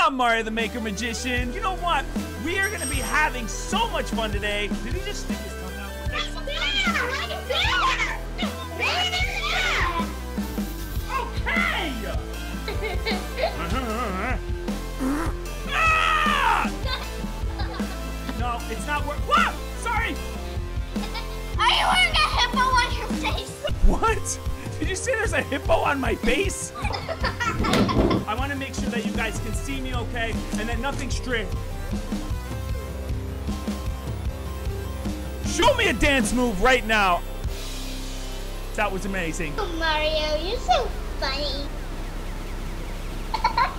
I'm Mario the Maker Magician. You know what? We are going to be having so much fun today. Did he just stick his tongue out? Okay! Ah! No, it's not working. What? Sorry. Are you wearing a hippo on your face? What? Did you say there's a hippo on my face? I want to make sure that you guys can see me okay and that nothing's strict. Show me a dance move right now. That was amazing. Oh, Mario, you're so funny.